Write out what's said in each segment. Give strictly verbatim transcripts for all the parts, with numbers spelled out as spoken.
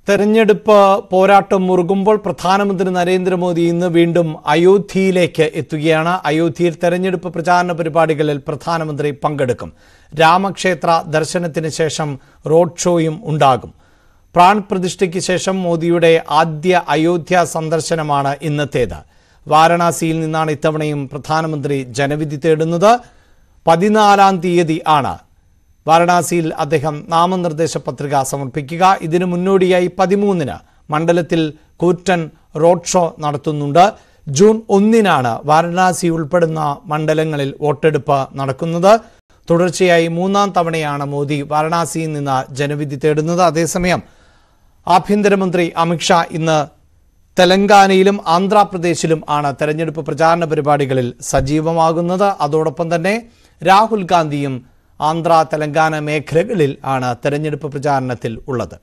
തെരഞ്ഞെടുപ്പ് പോരാട്ടം മുറുകുമ്പോൾ പ്രധാനമന്ത്രി നരേന്ദ്രമോദി ഇന്ന് വീണ്ടും അയോധ്യയിലേക്ക് എത്തുകയാണ്. അയോധ്യയിൽ തെരഞ്ഞെടുപ്പ് പ്രചാരണ പരിപാടികളിൽ പ്രധാനമന്ത്രി പങ്കെടുക്കും. രാമക്ഷേത്ര ദർശനത്തിന് ശേഷം റോഡ് ഷോയും ഉണ്ടാകും. പ്രാൺ പ്രതിഷ്ഠയ്ക്ക് ശേഷം മോദിയുടെ ആദ്യ അയോധ്യ സന്ദർശനമാണ് ഇന്നത്തേത്. വാരണാസിയിൽ നിന്നാണ് ഇത്തവണയും പ്രധാനമന്ത്രി ജനവിധി തേടുന്നത്. പതിനാലാം തീയതി ആണ് വാരണാസിയിൽ അദ്ദേഹം നാമനിർദ്ദേശ പത്രിക സമർപ്പിക്കുക. ഇതിനു മുന്നോടിയായി പതിമൂന്നിന് മണ്ഡലത്തിൽ കൂറ്റൻ റോഡ് ഷോ നടത്തുന്നുണ്ട്. ജൂൺ ഒന്നിനാണ് വാരണാസി ഉൾപ്പെടുന്ന മണ്ഡലങ്ങളിൽ വോട്ടെടുപ്പ് നടക്കുന്നത്. തുടർച്ചയായി മൂന്നാം തവണയാണ് മോദി വാരണാസിയിൽ നിന്ന് ജനവിധി തേടുന്നത്. അതേസമയം ആഭ്യന്തരമന്ത്രി അമിത്ഷാ ഇന്ന് തെലങ്കാനയിലും ആന്ധ്രാപ്രദേശിലും ആണ് തെരഞ്ഞെടുപ്പ് പ്രചാരണ പരിപാടികളിൽ സജീവമാകുന്നത്. അതോടൊപ്പം തന്നെ രാഹുൽ ഗാന്ധിയും ആന്ധ്ര തെലങ്കാന മേഖലകളിൽ ആണ് തെരഞ്ഞെടുപ്പ് പ്രചാരണത്തിൽ ഉള്ളത്.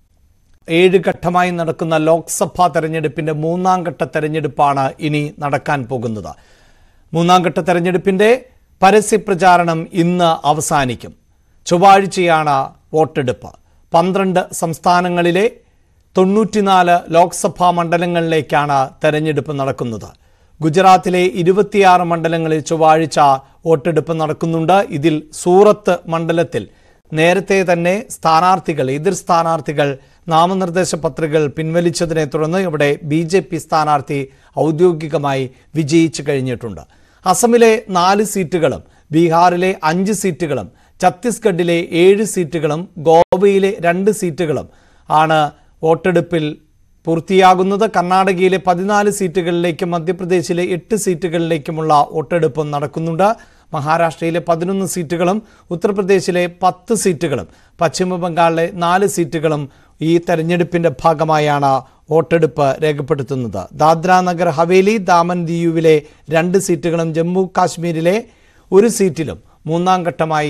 ഏഴ് ഘട്ടമായി നടക്കുന്ന ലോക്സഭാ തെരഞ്ഞെടുപ്പിന്റെ മൂന്നാം ഘട്ട തെരഞ്ഞെടുപ്പാണ് ഇനി നടക്കാൻ പോകുന്നത്. മൂന്നാം ഘട്ട തെരഞ്ഞെടുപ്പിന്റെ പരസ്യപ്രചാരണം ഇന്ന് അവസാനിക്കും. ചൊവ്വാഴ്ചയാണ് വോട്ടെടുപ്പ്. പന്ത്രണ്ട് സംസ്ഥാനങ്ങളിലെ തൊണ്ണൂറ്റിനാല് ലോക്സഭാ മണ്ഡലങ്ങളിലേക്കാണ് തെരഞ്ഞെടുപ്പ് നടക്കുന്നത്. ഗുജറാത്തിലെ ഇരുപത്തിയാറ് മണ്ഡലങ്ങളിൽ ചൊവ്വാഴ്ച വോട്ടെടുപ്പ് നടക്കുന്നുണ്ട്. ഇതിൽ സൂറത്ത് മണ്ഡലത്തിൽ നേരത്തെ തന്നെ സ്ഥാനാർത്ഥികൾ എതിർ സ്ഥാനാർത്ഥികൾ നാമനിർദ്ദേശ പത്രികകൾ പിൻവലിച്ചതിനെ തുടർന്ന് ഇവിടെ ബി ജെ പി സ്ഥാനാർത്ഥി ഔദ്യോഗികമായി വിജയിച്ചു കഴിഞ്ഞിട്ടുണ്ട്. അസമിലെ നാല് സീറ്റുകളും ബീഹാറിലെ അഞ്ച് സീറ്റുകളും ഛത്തീസ്ഗഡിലെ ഏഴ് സീറ്റുകളും ഗോവയിലെ രണ്ട് സീറ്റുകളും ആണ് വോട്ടെടുപ്പിൽ പൂർത്തിയാകുന്നത്. കർണാടകയിലെ പതിനാല് സീറ്റുകളിലേക്കും മധ്യപ്രദേശിലെ എട്ട് സീറ്റുകളിലേക്കുമുള്ള വോട്ടെടുപ്പും നടക്കുന്നുണ്ട്. മഹാരാഷ്ട്രയിലെ പതിനൊന്ന് സീറ്റുകളും ഉത്തർപ്രദേശിലെ പത്ത് സീറ്റുകളും പശ്ചിമ ബംഗാളിലെ നാല് സീറ്റുകളും ഈ തെരഞ്ഞെടുപ്പിന്റെ ഭാഗമായാണ് വോട്ടെടുപ്പ് രേഖപ്പെടുത്തുന്നത്. ദാദ്ര നഗർ ഹവേലി ദാമൻ ദിയുവിലെ രണ്ട് സീറ്റുകളും ജമ്മു കാശ്മീരിലെ ഒരു സീറ്റിലും മൂന്നാം ഘട്ടമായി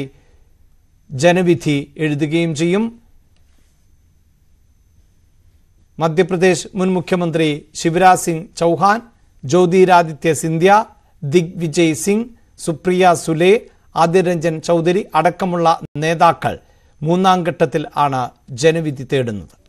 ജനവിധി എഴുതുകയും ചെയ്യും. മധ്യപ്രദേശ് മുൻ മുഖ്യമന്ത്രി ശിവരാജ് സിംഗ് ചൗഹാൻ, ജ്യോതിരാദിത്യ സിന്ധ്യ, ദിഗ്വിജയ് സിംഗ്, സുപ്രിയ സുലെ, ആദിർ രഞ്ജൻ ചൗധരി അടക്കമുള്ള നേതാക്കൾ മൂന്നാം ഘട്ടത്തിൽ ആണ് ജനവിധി തേടുന്നത്.